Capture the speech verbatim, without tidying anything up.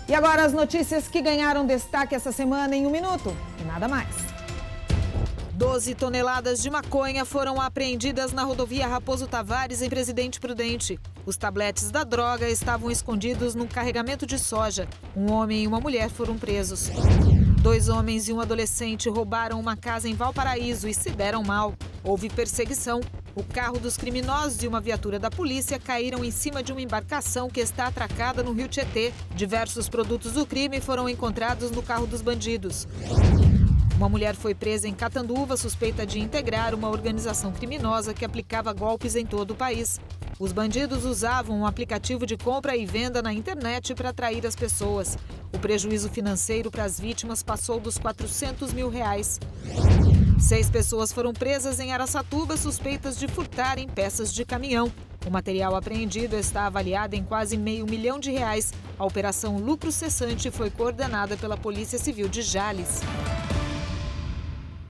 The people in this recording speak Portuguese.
E agora as notícias que ganharam destaque essa semana em um minuto e nada mais. doze toneladas de maconha foram apreendidas na rodovia Raposo Tavares, em Presidente Prudente. Os tabletes da droga estavam escondidos num carregamento de soja. Um homem e uma mulher foram presos. Dois homens e um adolescente roubaram uma casa em Valparaíso e se deram mal. Houve perseguição. O carro dos criminosos e uma viatura da polícia caíram em cima de uma embarcação que está atracada no Rio Tietê. Diversos produtos do crime foram encontrados no carro dos bandidos. Uma mulher foi presa em Catanduva, suspeita de integrar uma organização criminosa que aplicava golpes em todo o país. Os bandidos usavam um aplicativo de compra e venda na internet para atrair as pessoas. O prejuízo financeiro para as vítimas passou dos quatrocentos mil reais. Seis pessoas foram presas em Araçatuba, suspeitas de furtarem peças de caminhão. O material apreendido está avaliado em quase meio milhão de reais. A operação Lucro Cessante foi coordenada pela Polícia Civil de Jales.